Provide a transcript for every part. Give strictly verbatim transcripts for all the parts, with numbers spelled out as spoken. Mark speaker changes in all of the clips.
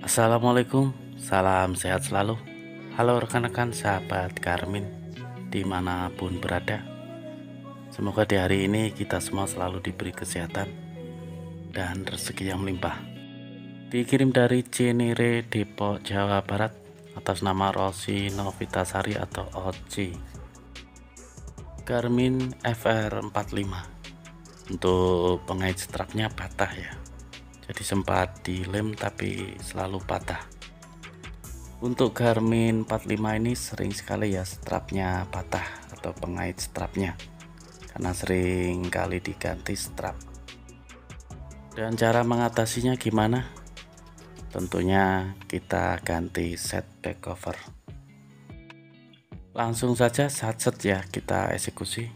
Speaker 1: Assalamualaikum, salam sehat selalu. Halo rekan-rekan sahabat Garmin dimanapun berada. Semoga di hari ini kita semua selalu diberi kesehatan dan rezeki yang melimpah. Dikirim dari Cinere, Depok, Jawa Barat atas nama Rosi Novitasari atau Oci. Garmin F R empat puluh lima. Untuk pengait strapnya patah ya. Jadi sempat dilem tapi selalu patah. Untuk Garmin empat puluh lima ini sering sekali ya strapnya patah atau pengait strapnya, karena sering kali diganti strap. Dan cara mengatasinya gimana? Tentunya kita ganti set back cover. Langsung saja satset ya kita eksekusi.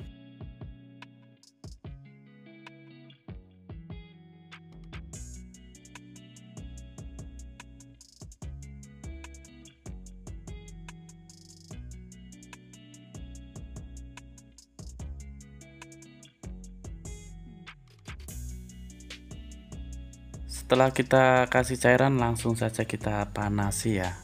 Speaker 1: Setelah kita kasih cairan, langsung saja kita panasi ya.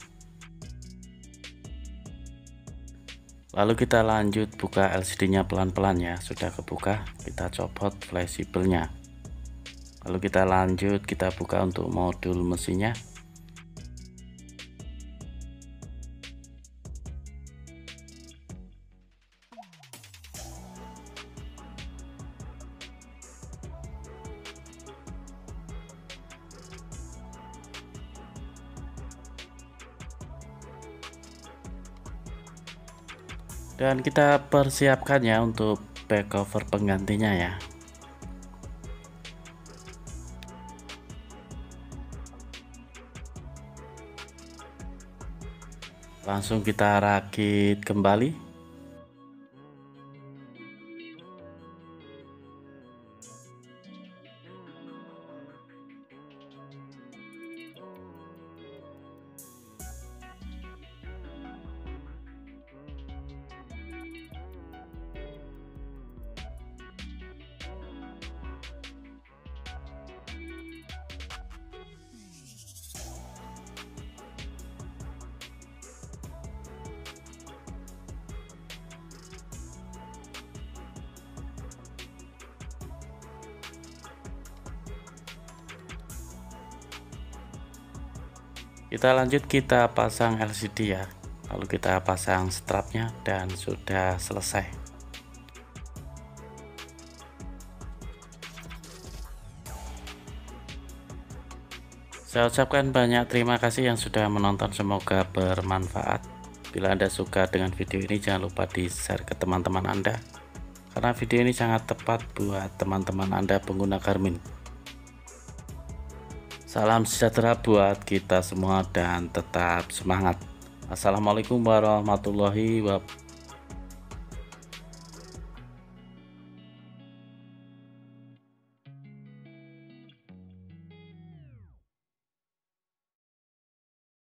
Speaker 1: Lalu kita lanjut buka L C D-nya pelan-pelan ya. Sudah kebuka, kita copot fleksibelnya. Lalu kita lanjut, kita buka untuk modul mesinnya. Dan kita persiapkan ya untuk back cover penggantinya ya. Langsung kita rakit kembali. Kita lanjut, kita pasang L C D ya, lalu kita pasang strapnya dan sudah selesai. Saya ucapkan banyak terima kasih yang sudah menonton, semoga bermanfaat. Bila Anda suka dengan video ini, jangan lupa di share ke teman-teman Anda, karena video ini sangat tepat buat teman-teman Anda pengguna Garmin. Salam sejahtera buat kita semua dan tetap semangat. Assalamualaikum warahmatullahi wabarakatuh.